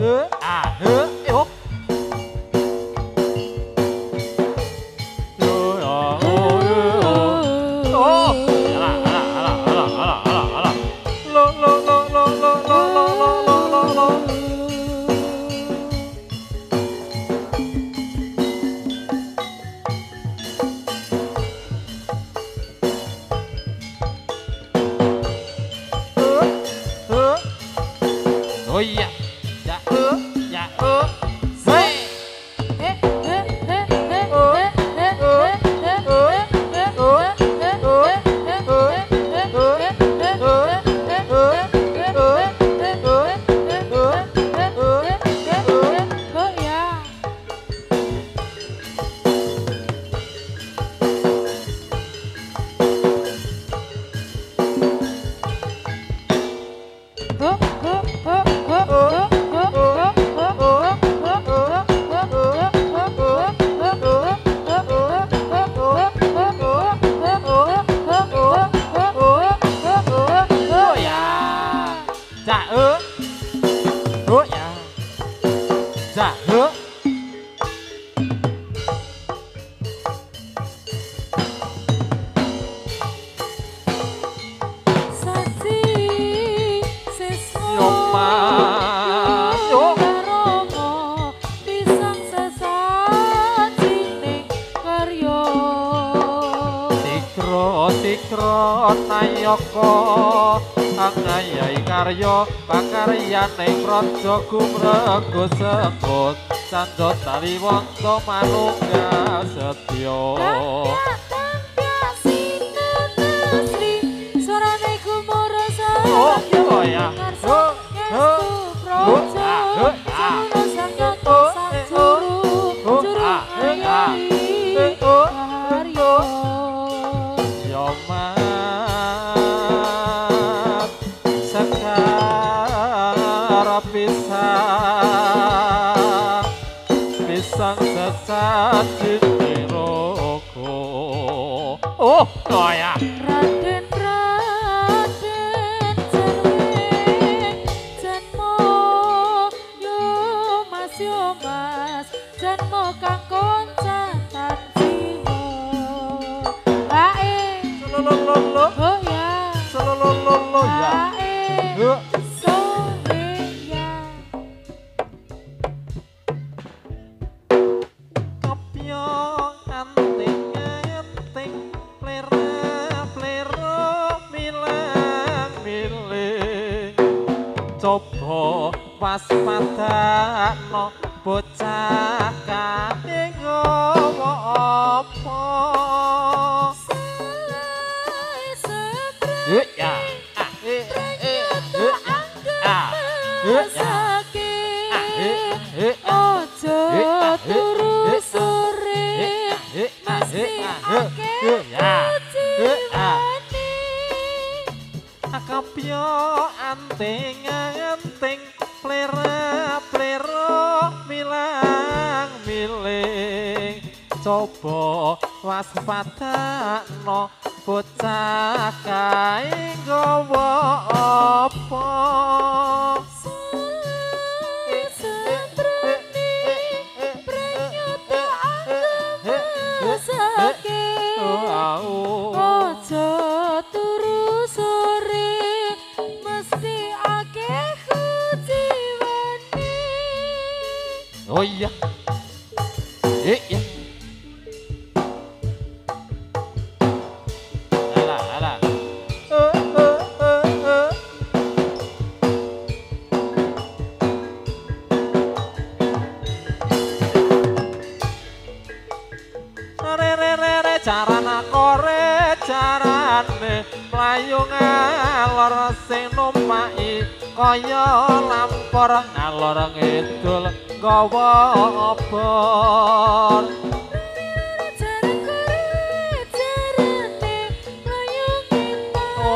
Oh iya, ya, ya, Nayaka angayai karya pakaryane praja gumrega sekut sandha tawiwanta manunggal setya sorane gumurasa oh ya pisang sesat ditirogo oh ya Raden Raden Janmo yo mas Janmo kang koncatan jiwa ae lolololo oh ya lolololo ya coba waspadakno bocah kang nggawa apa ya ojo turu sore mesti kapya anting-anting plera-plera milang-miling coba waspadakno bocah kae nggawa apa oh iya ya alah re carana kore carane mlayu ngalor sing numpaki kaya lampor ngalor ngidul gawa obor jaran kore jarane mlayu ngintang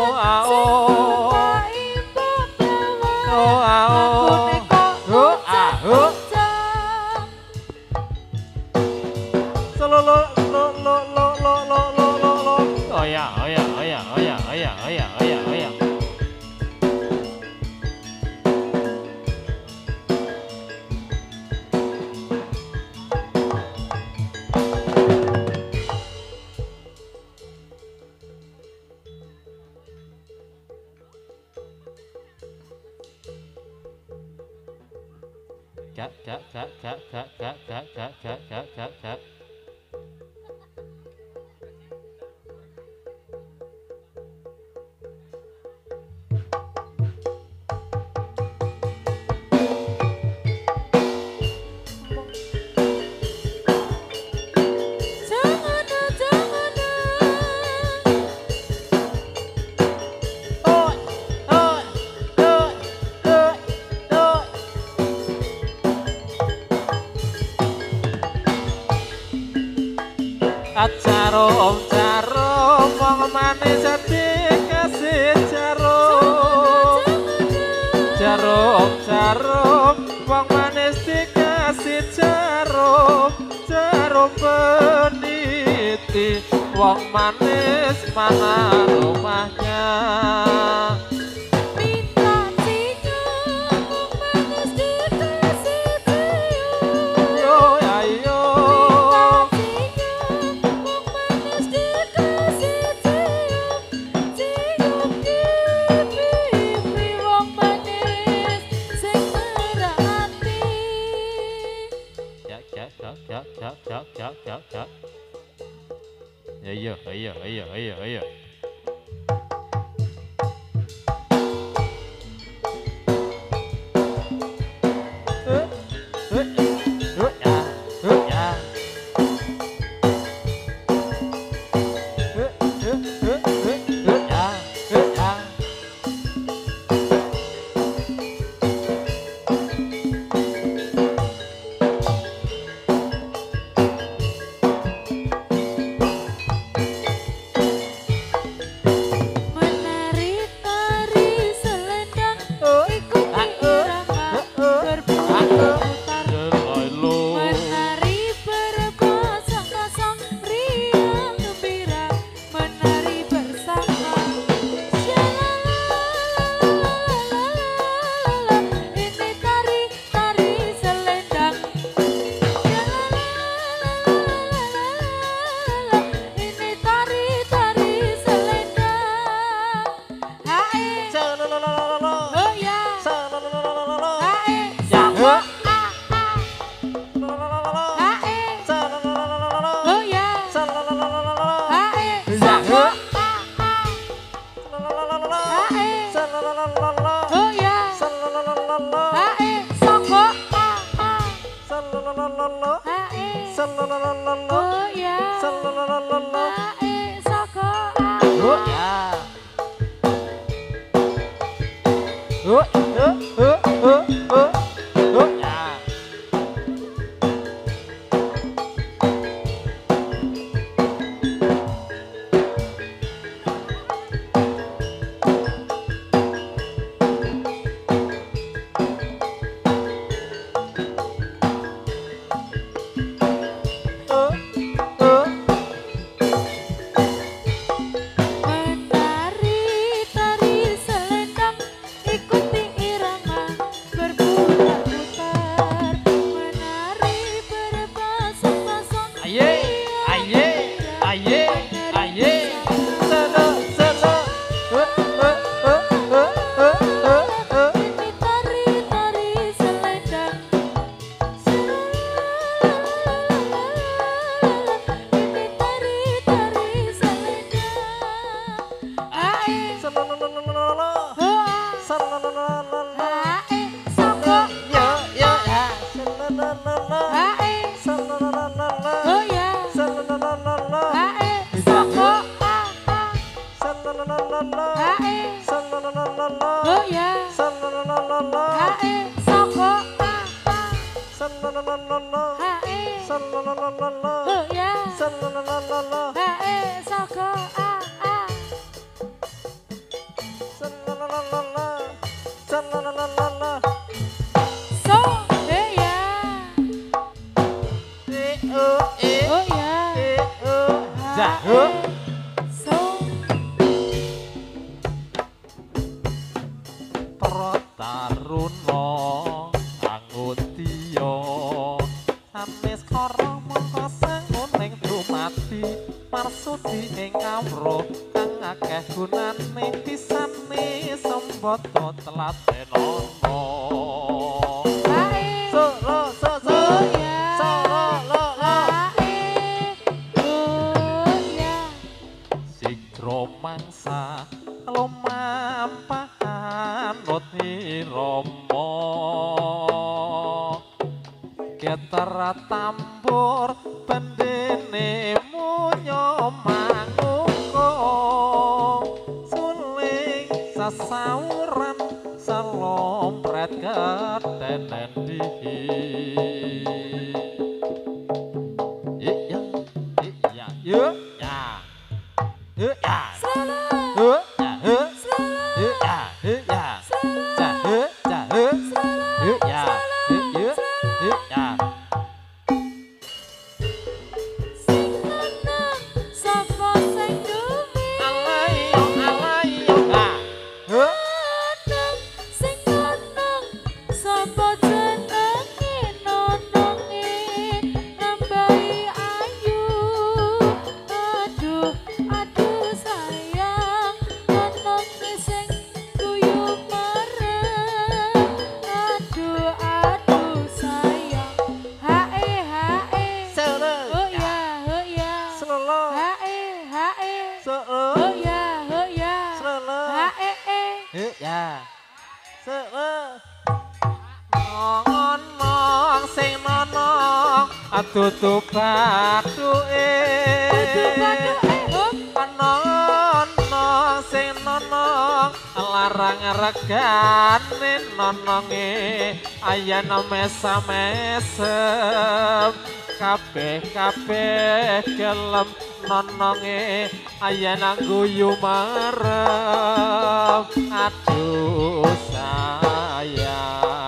Jarum wong manis dikasih jarum. Jarum wong manis dikasih jarum. Jarum peniti wong manis mana rumahnya. Ya. Ayo. Telat enono. Rama Getar tambur bendene munyo manguko suling sasauran salompret ketenen dihi iya iya yuk ya yuk ya yuk ya yuk ya yuk ya yuk ya yuk ya ya nonong sing nonong atutu bathuke nonong sing nonong larang regane nononge ayana mesam-mesem kabeh gelem nononge ayana guyu marem aduh sayang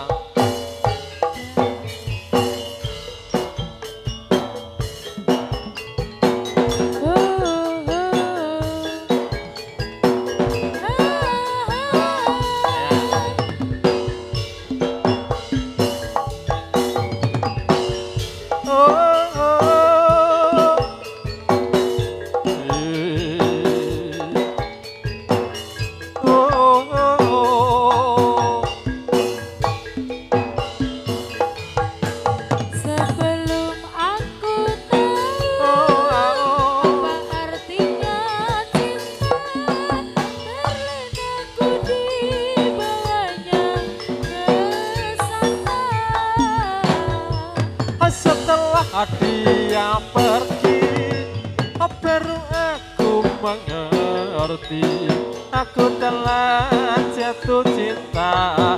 dia pergi, baru aku mengerti. Aku telah jatuh cinta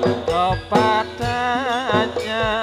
kepadanya.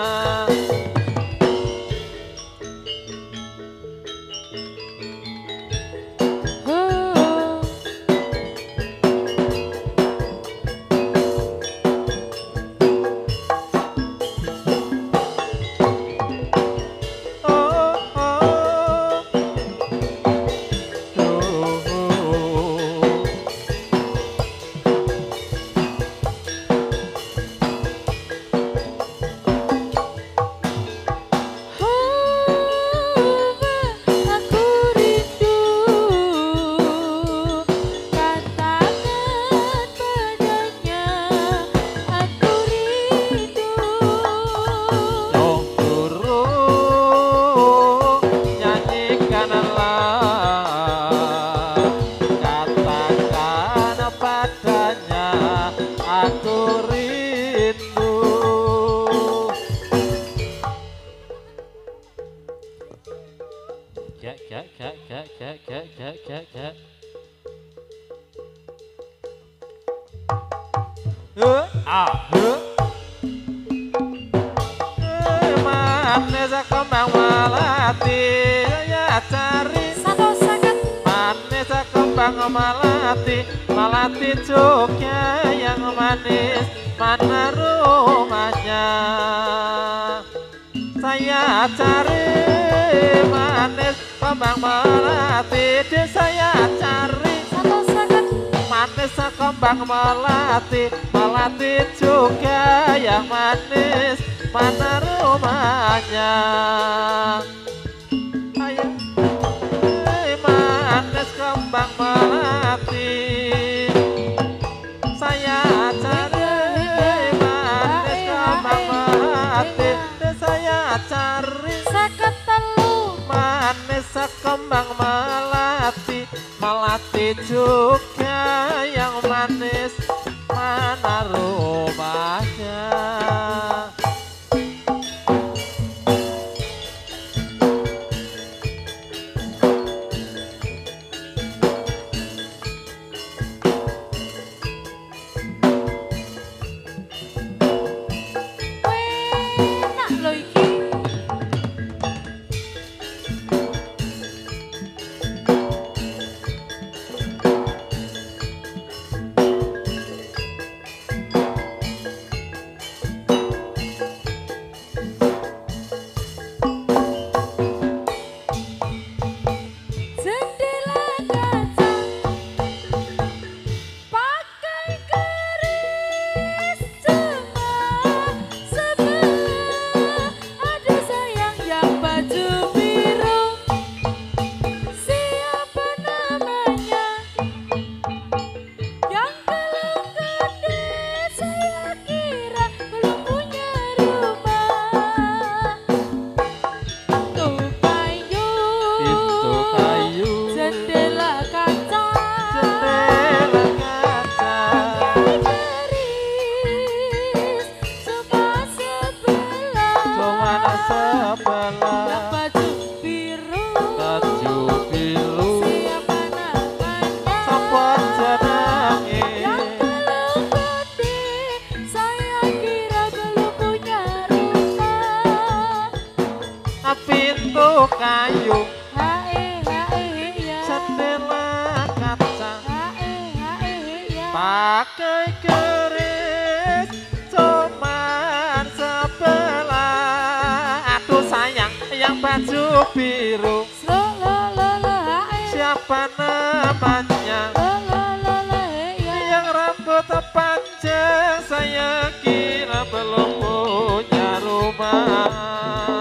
Manis kembang melati ya cari satu second. Manis kembang melati, melati Jogja yang manis, mana rumahnya? Saya cari manis kembang melati, saya cari satu second. Manis kembang melati, melati Jogja yang manis, mana rumahnya? Ayo, manis kembang melati, saya cari manis kembang melati, saya cari seketelu manis kembang melati, melati Jogja yang manis, mana rumahnya? kayu hae ya jendela kaca hae ya pakai keris cuman sebelah aduh sayang yang baju biru lo hae siapa namanya yang rambut panjang saya kira belum punya rumah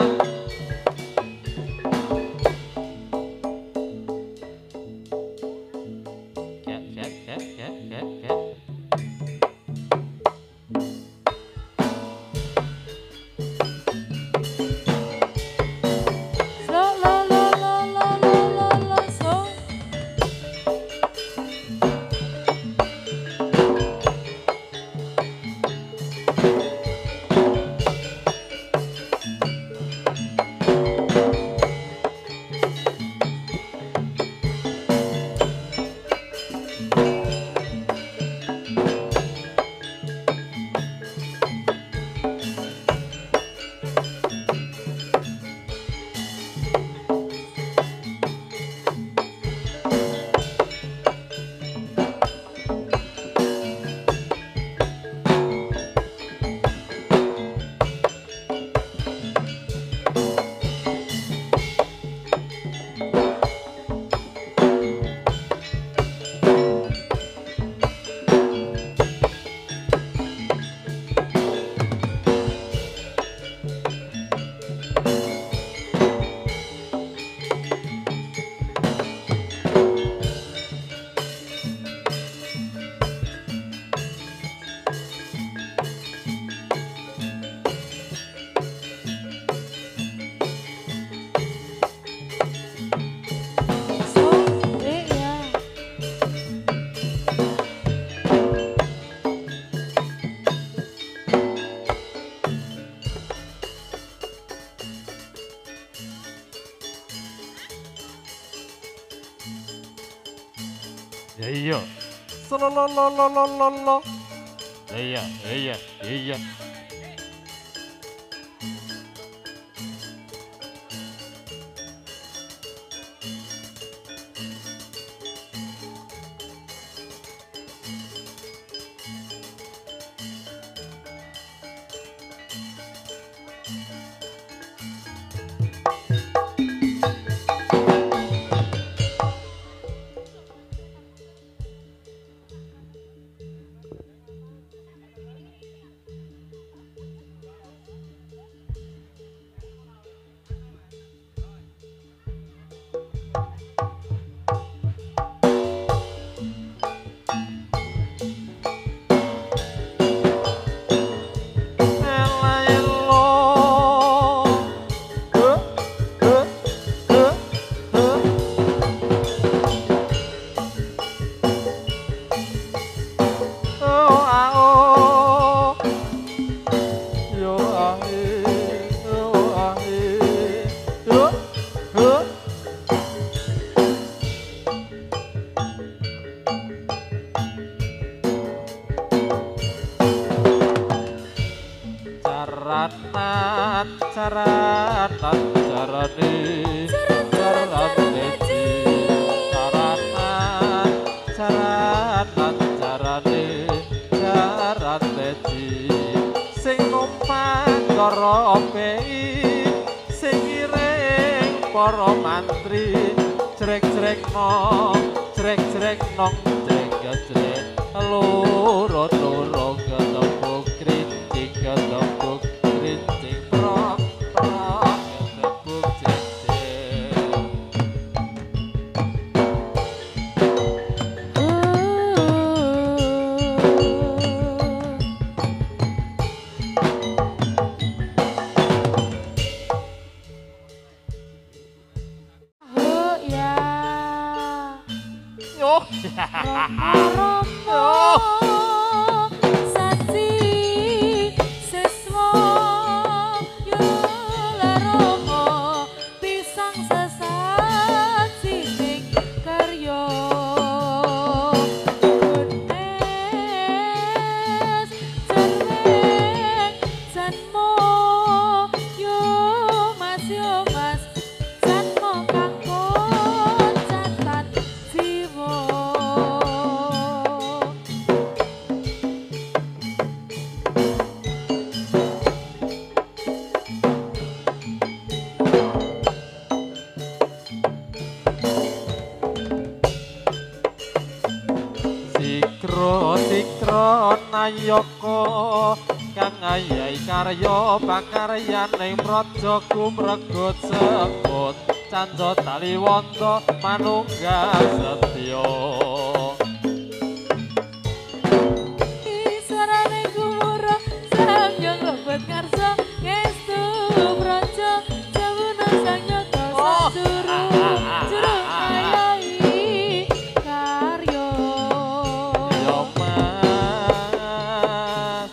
ya iya selololololololo iya para mantri jrek-jrek nong jrek-jrek nong jrek-jrek loro-loro ketemu krincing prok ketemu jrek-jrek Yo mas Nayaka kang ayahi karya pakaryaning praja gumregut sebut Candra Taliwonto manunggal setya Isarane gumura sanjang lebet ngarsa ngestu praja jawuna sang nyata sajuru juru ayahi karya yo mas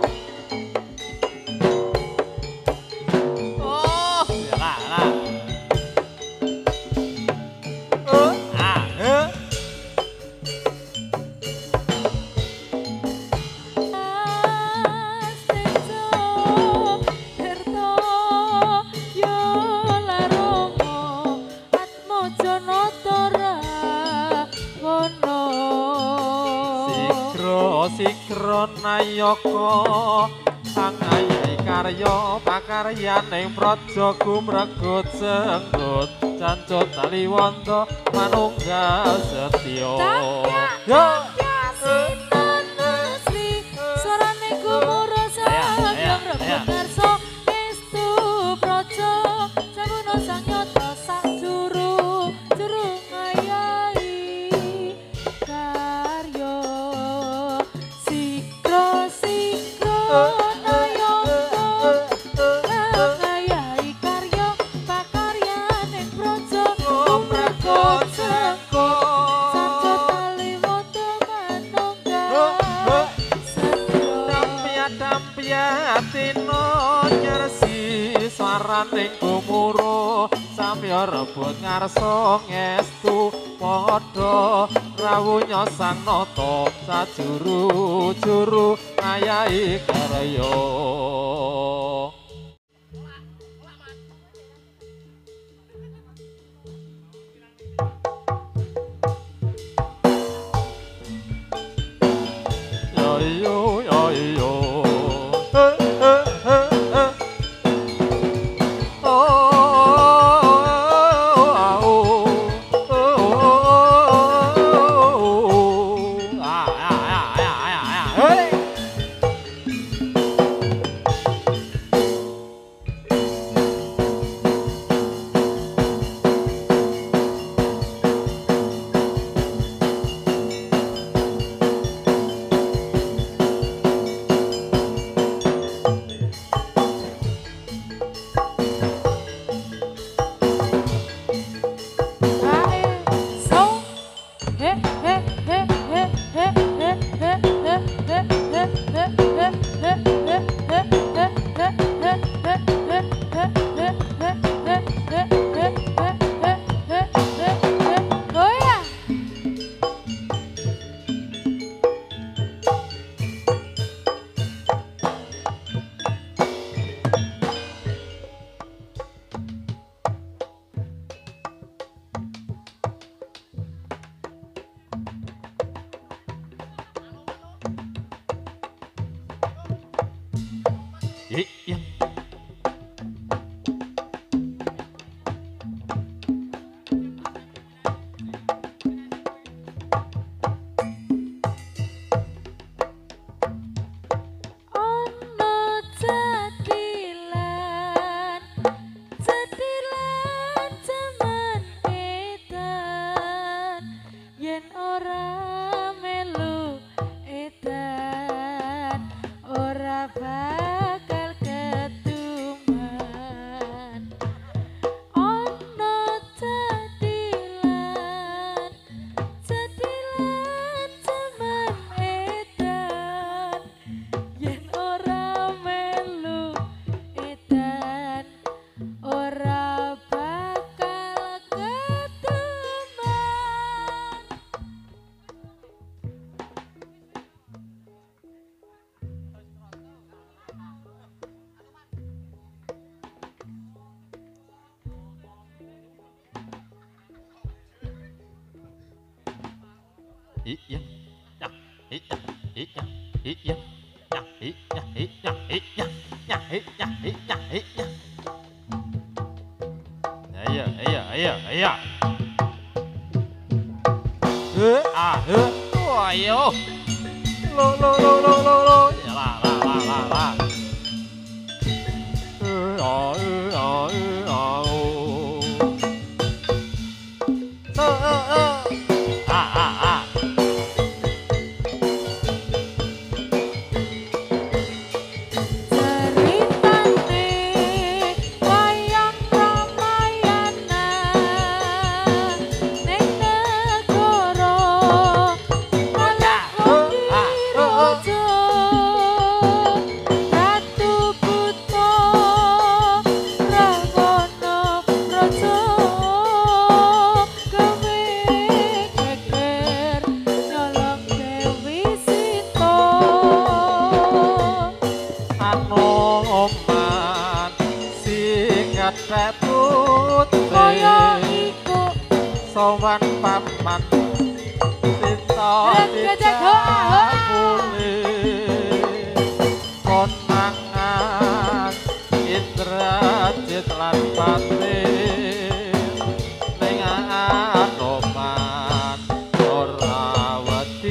oh lah Sikro Nayaka sang ayahi karya pakaryaning praja gumregut senggut Candra Taliwonto manunggal setya yo asli sarane gumura sanjang rebut ngarsa ngestu praja jawuna sang nyata sajuru juru ngayahi karya Swaraning gumuru samya rebut ngarsa ngestu padha rawuh sang nata sajuru-juru ngayahi karya yo lo lo lo lo lo lo ya la la la la la sowan paman sita dicapuli konangan Indrajit lan pati ning Anoman ora wedi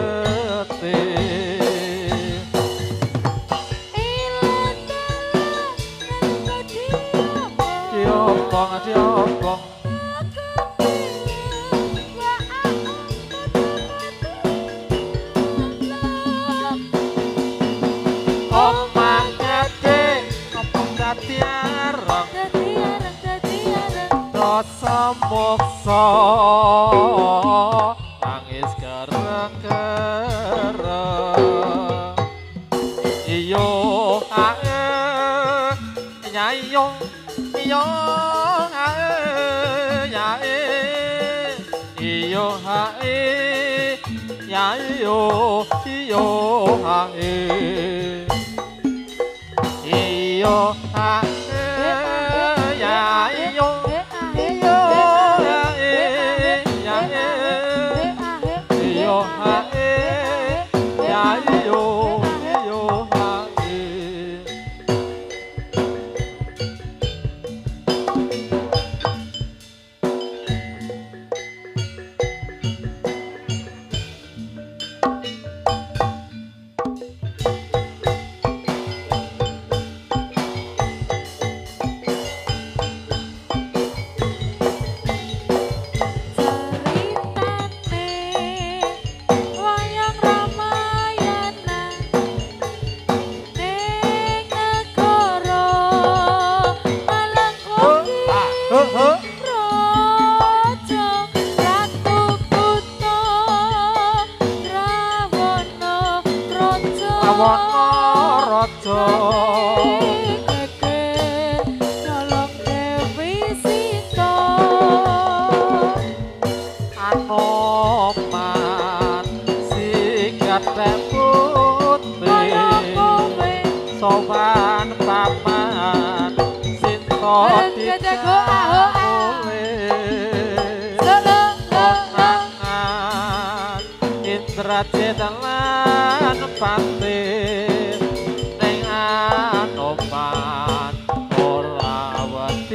getih diobong rasa moksa nangis kereng-kereng iyo ae nyayo iyo ae nyae iyo ae nyayo iyo ae iyo ae sowan paman sinta dicapuli konangan Indrajit lan pati ning Anoman ora wedi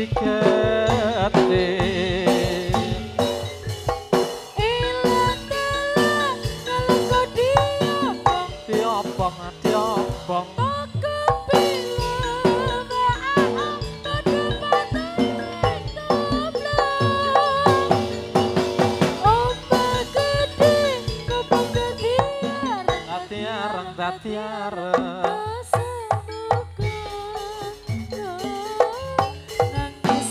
getih diobong tiara nangis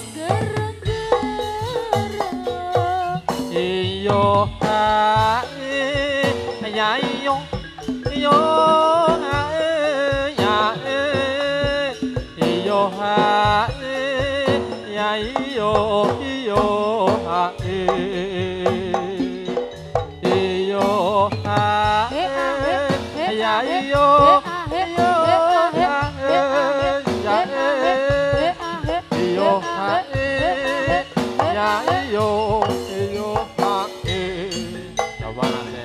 gereng-gereng iyo hae nyayo iyo hae nyae iyo hae nyayo iyo hae iyo hae ya iyo iyo iyo ya iyo iyo coba nanti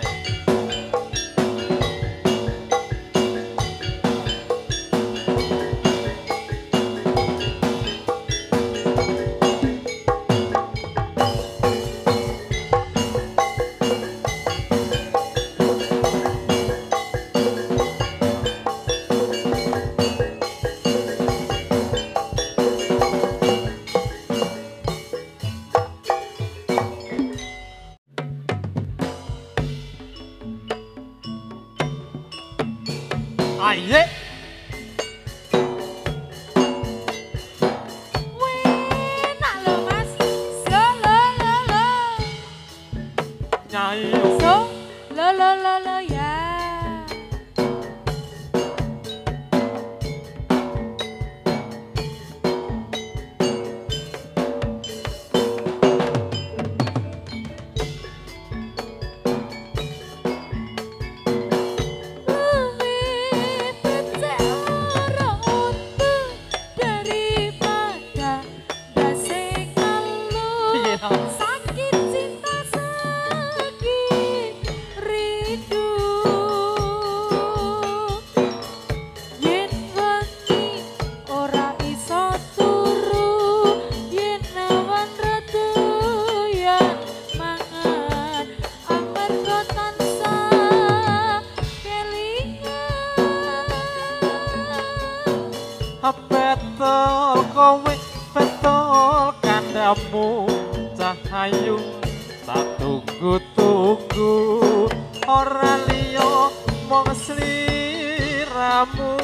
Betul kowe betul kandamu cahayu tak tunggu-tunggu ora liya mung sliramu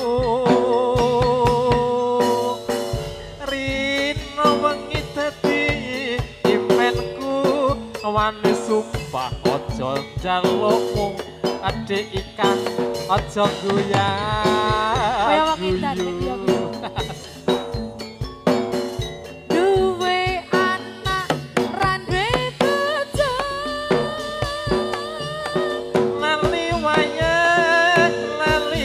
rino wengi dadi impenku wani sumpah aja jalukmu adek ikan aja goyang kaya wong edan iki duwe anak randwe bojo lali wayah lali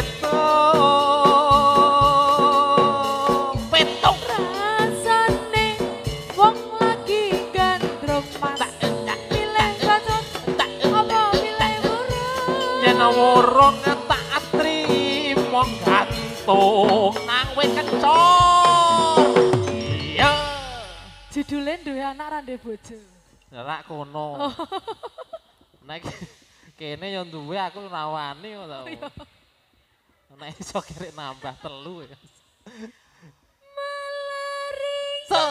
petung rasane wong lagi gandrung mas milih bacot apa milih burung yen wurung tak trimo gantung nang wit kencor iya judulnya duwe anak randwe bojo ora kono nek kene yo duwe aku rawani kok tau nek iso kerek nambah 3 ya so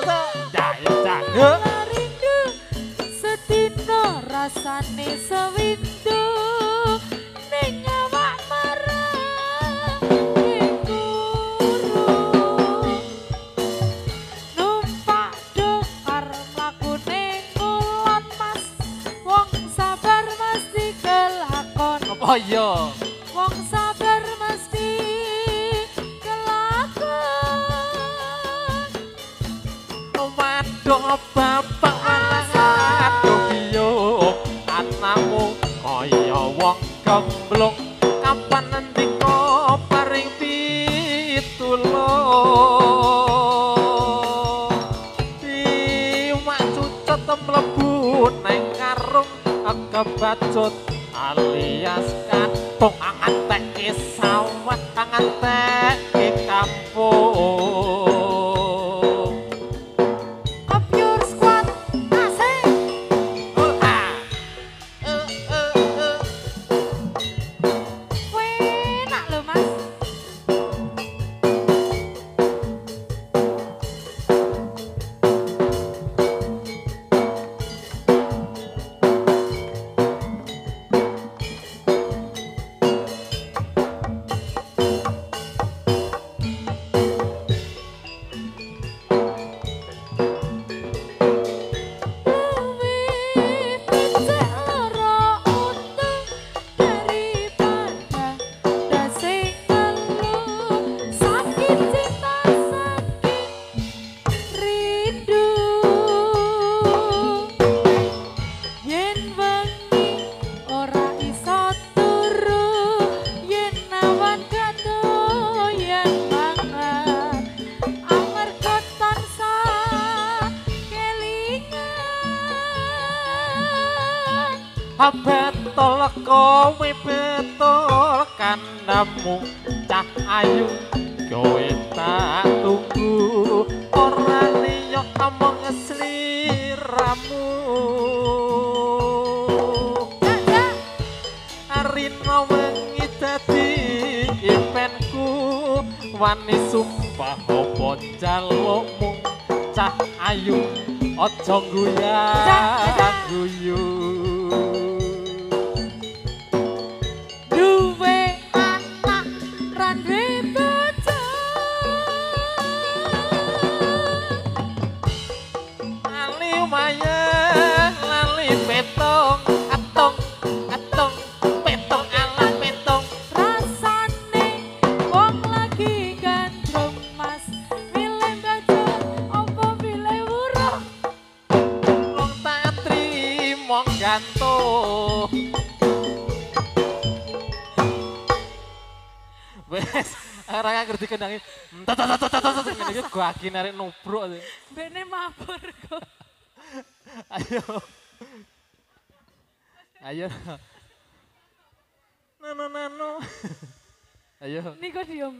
rindu sedina rasane sewindu ning awak marang guru numpak dokar mlakune kulon mas wong sabar mesti kelakon apa iya wong sabar mesti kelakon waduh bapak aduh iyo anakmu kaya wong gemblong kapan nendika paring pitulung iwak cucut mlebu nang karung kebacut alias katung angan teke sawah angan teke kampung Pure Squad asik enak lho mas Betul kowe betul kandamu cah ayu kowe tak tunggu ora liya omong sliramu arina wengi dadi impenku wani sumpah apa jalukmu cah ayu aja guyang guyu gantung wes orang ngerti kendangi ini gue lagi narik nubruk bene mabur kok ayo ayo nano ayo niko diem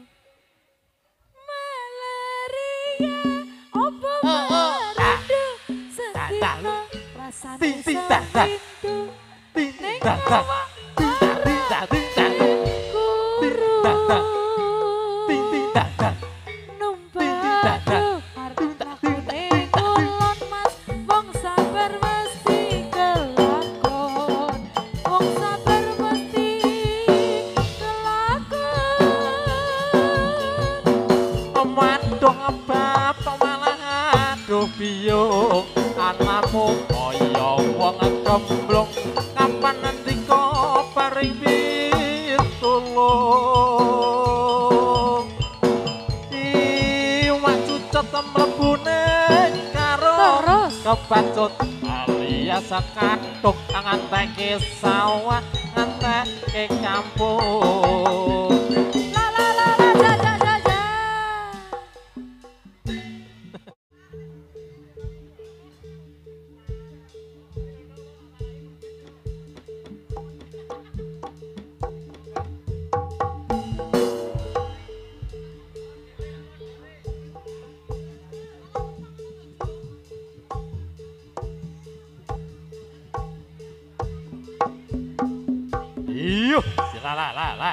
malaria opo merindu sedina rasane sewindu ning awak bodoh ngebab tok malah aduh biyung anakmu kaya wong gemblong kapan ngendika paring pitulung iwak cucut mlebune karo kebacut alias kathuk nganteke sawah nganteke kampung Iyo, sila la.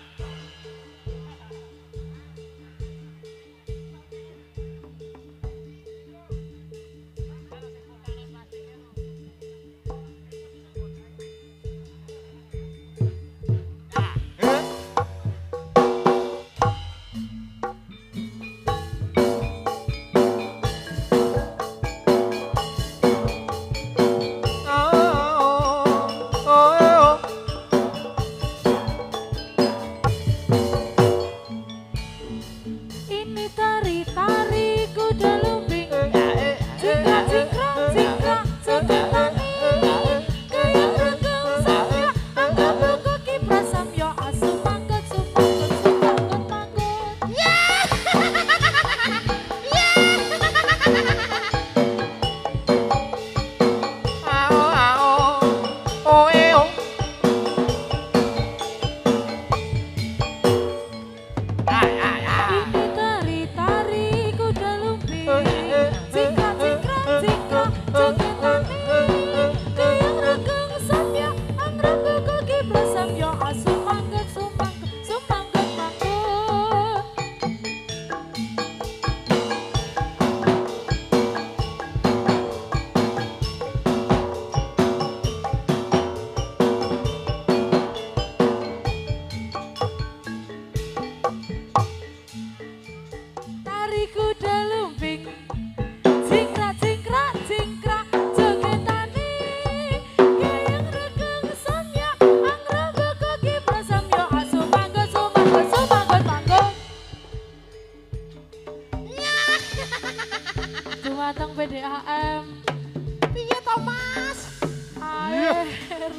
Dumateng PDAM. Piye to, Mas? Air.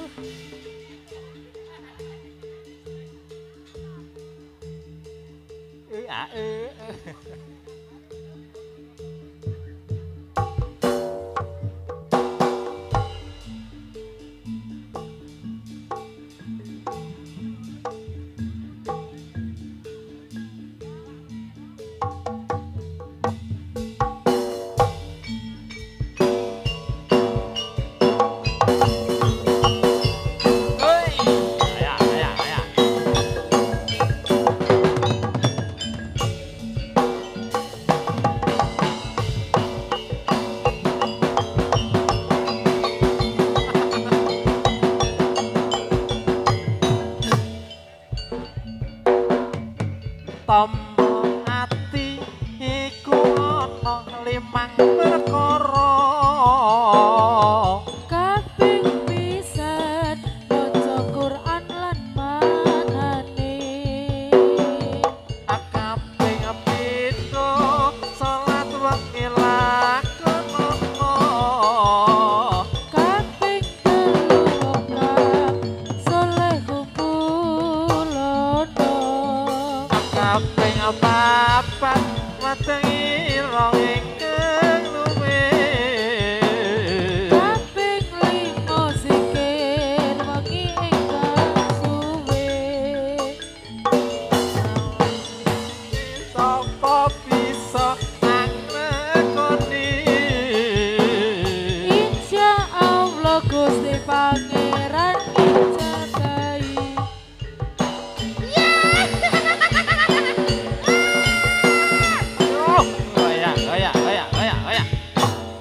Tombol ati iku ana 5 perkara Kaping pisan maca Quran lan manane. kaping pindho salat wengi lakonono Kaping telu wong soleh kumpulono. kaping papat matengi rong ingkang luwih Kaping limo zikir wengi ingkang suwe. sapa bisa nglakoni Insya Allah Gusti Pangeran dijagai. goyak.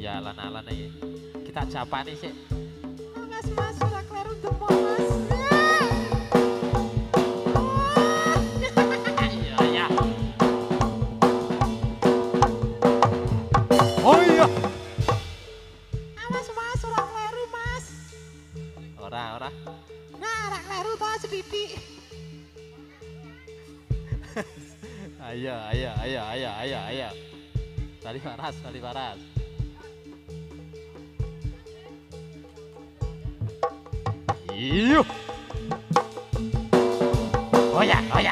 iya alan-alan iki. Kita japani sik. Mas ora kleru demok Mas. Iya ya. Oh iya. Awas Mas ora kleru Mas. Ora. Nah ora kleru to sedidik. Ayo. Tali paras. Iyo. Oh ya. Wah,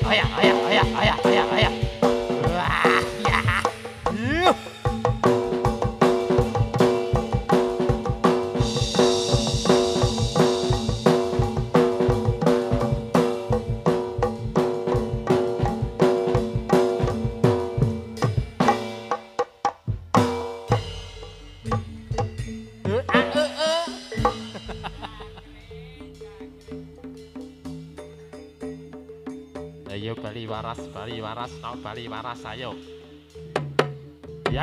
ya. Iyo. Ayo Bali waras, ayo. Ya.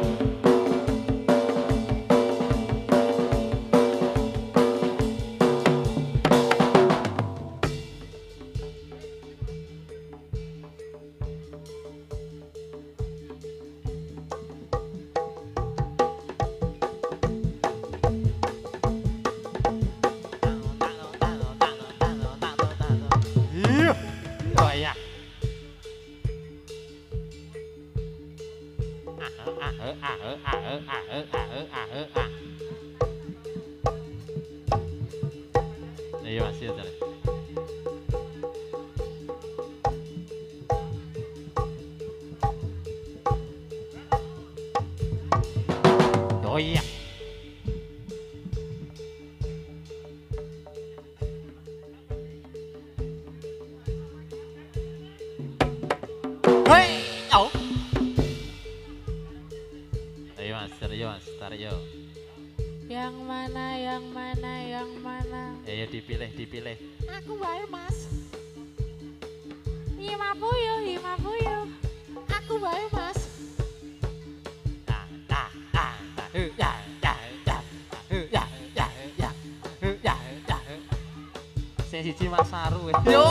Iya. Oh ya. Ayo masih ada. Oh iya. Hei, oh. Ayo mas, tarik yo. Yang mana? Ayo dipilih. Aku wae Mas. Hima puyo. Aku wae Mas. Sing siji Mas Saru. Yo.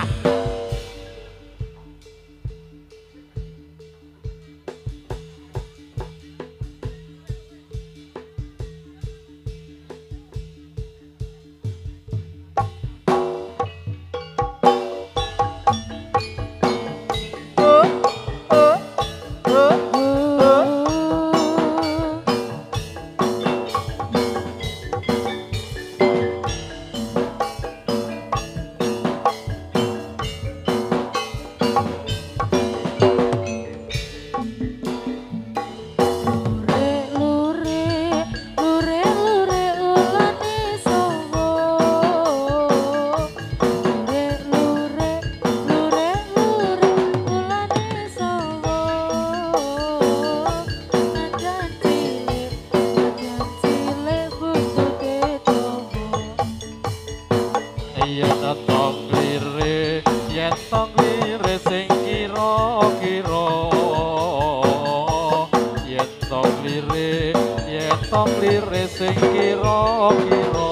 Sing kira-kira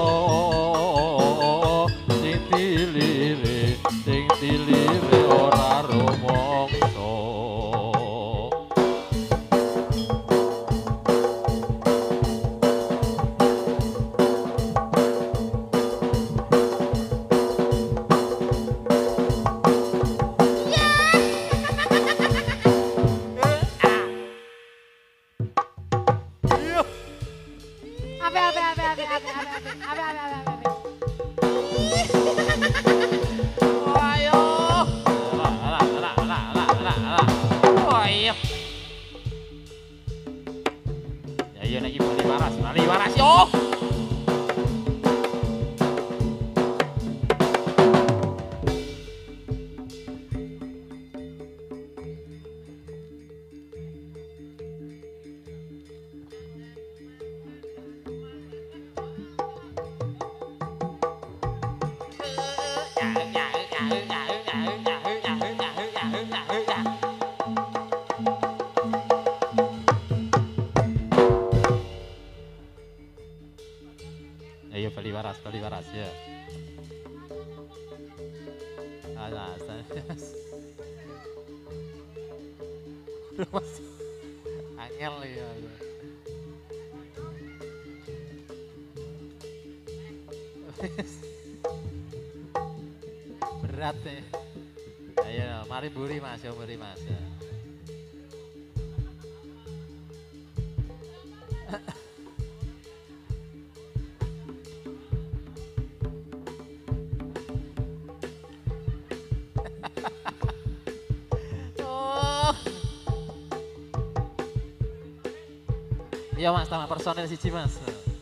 sing dilire ora rumangsa. Ayo lagi bali waras yo. Bali waras ya. Alah, Mas. Angel ya. Berat ya. Ayo, mari buri Mas, yo buri Mas. Ya. Iya Mas, tambah personil siji Mas.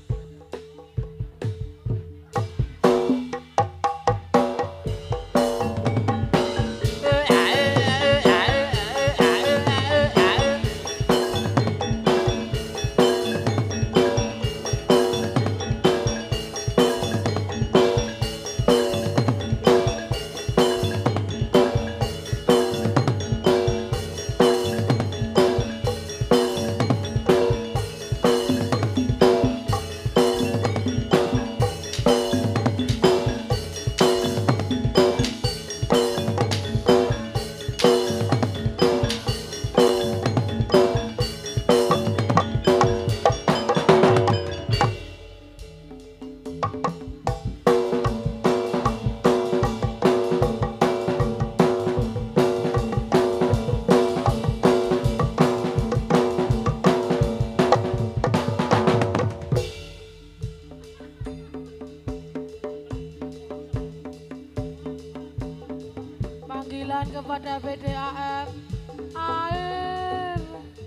Panggilan kepada BDAM air.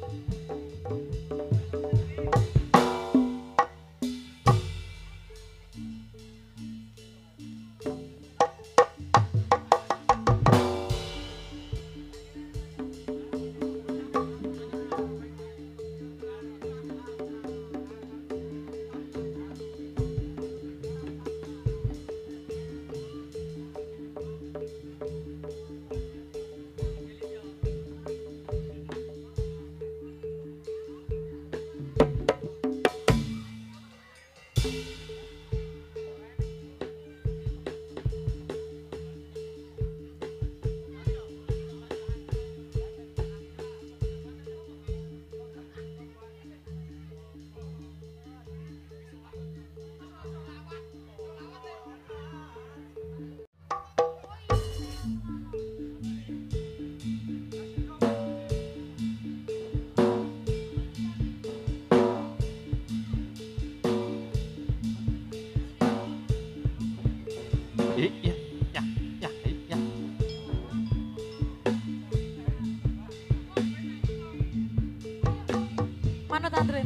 Iya, ya. Mana Tandre?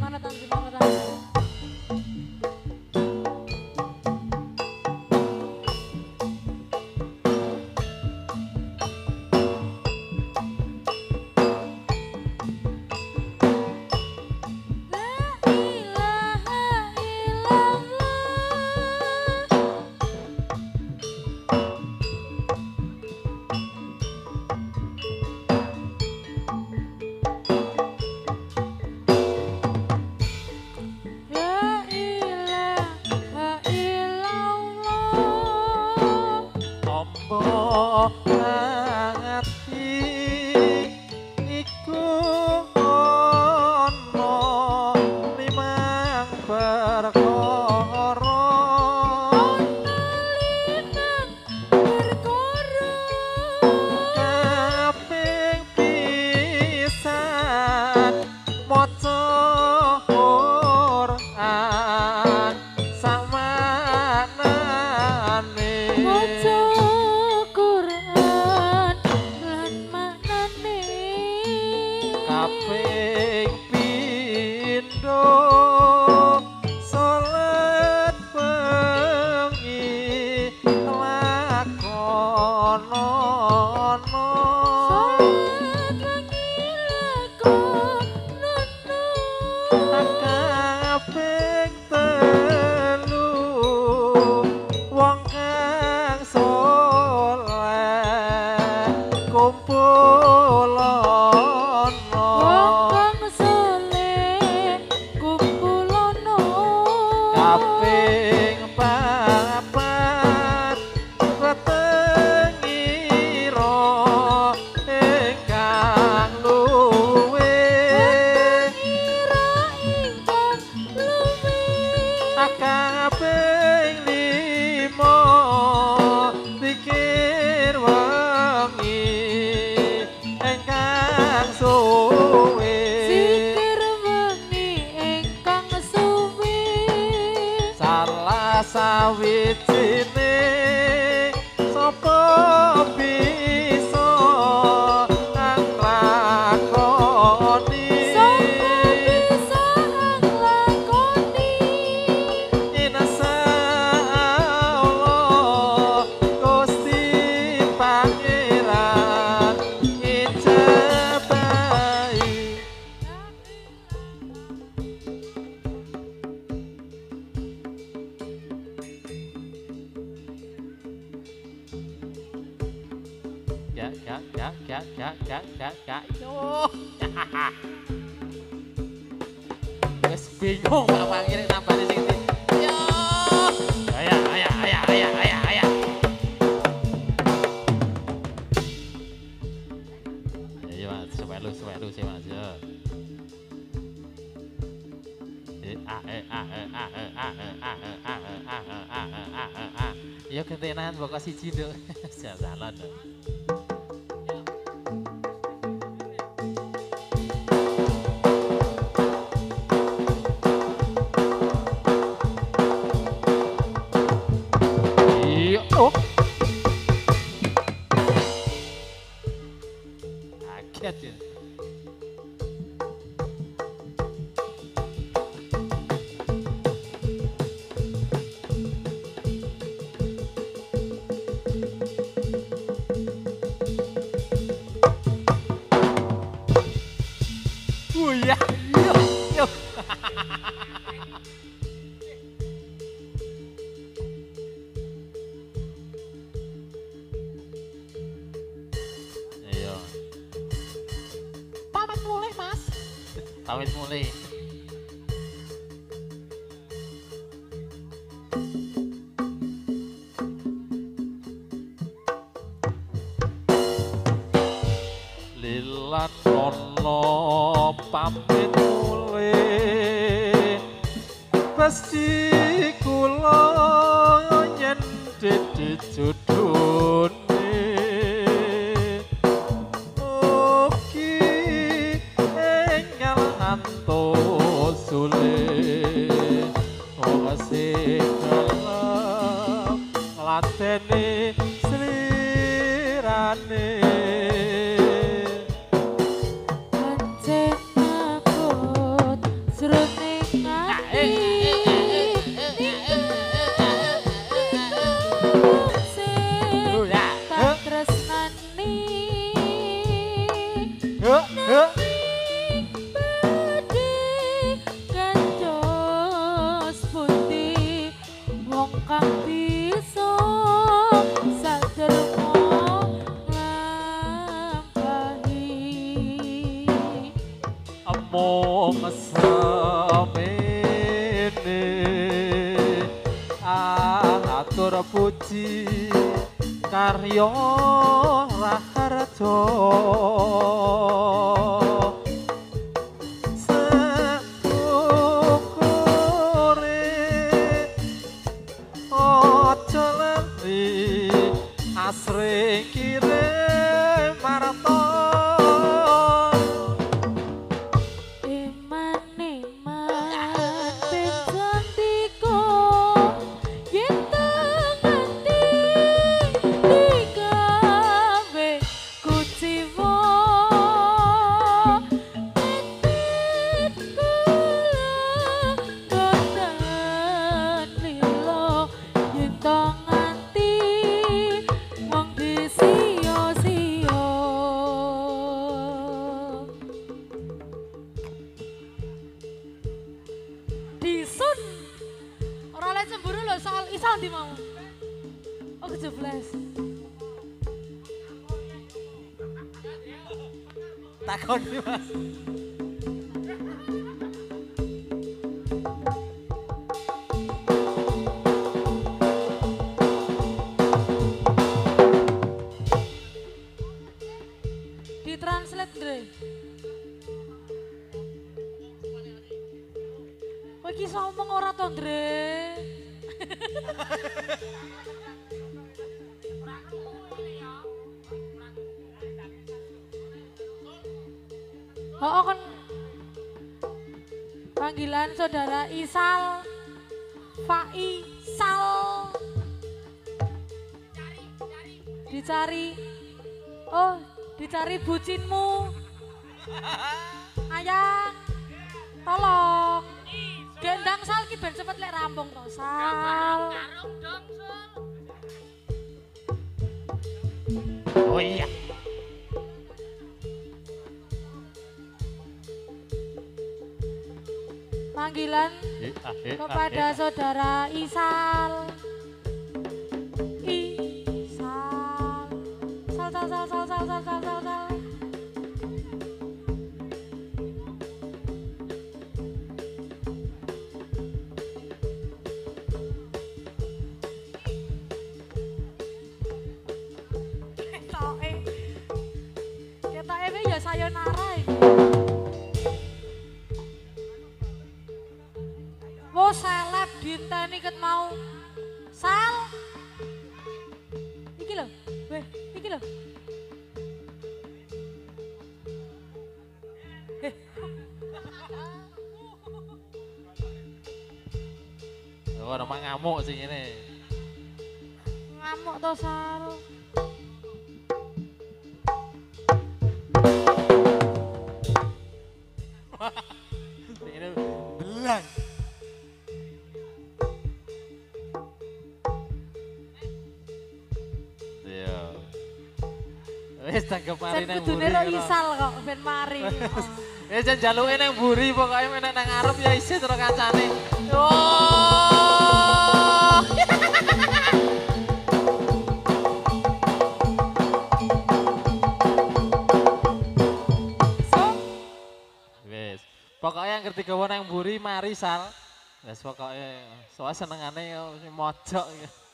Kumpul suwe Zikir wengi ingkang suwi salah sawijine sapa bisa nglakoni sapa bisa nglakoni inasa Allah Gusti Pangeran ijabahi yo wes bingung Pak Pangire nambah sing ndi yo aya ya Mas suwe-lu sih Mas yo ya kentenan pokok siji nduk jalan iya oh kaget ya ya, yuk. Ayo. pamit mulai Mas Pamit mulai. Lilat ono pamit mulai. Pasti kula yen dijodhone. Mugi enggal antos sule. Wong sing dalem ngladeni slirane. pancen ngabot srene ati tak tresnani badhe kanjos putih wong kang bisa sadermo nglampahi Among semene atur puji karya raharja syukure aja lali asring kirim marta Iman-iman pencantiku yen nganti digawe kuciwa etit kula kondan lilo yen nganti wong disia-sia disun ora oleh cemburu lho soal isal di mau oh kejeblas takon iki Mas ditranslate Dre kowe iki iso ngomong ora to Dre Oh kan panggilan saudara Isal, Faisal. Dicari. Oh, dicari bucinmu. Ayang. Tolong. Gendang Sal ki ben cepet lek rampung to, Sal. Oh iya. Panggilan kepada saudara Isal. Isal. Sal, sal, sal, sal, sal, sal, sal, sal, sal. Ketoke ya sayonara iki. Wo seleb dinteni ket mau. Sal. Iki lho. Weh, iki lho. Oh, ada mak ngamuk sih ini. Ngamuk to, Sal. Ini belang. Iya. Wis tanggep mari nang Kudune mburi. ro Isal kok ben mari. Ya jan jaluke nang mburi pokoke menek nang ngarep ya isih karo kancane. Oh. Wis, pokoke yang ngerti gawe nang mburi mari Sal. Wis pokoke soal senengane mojok.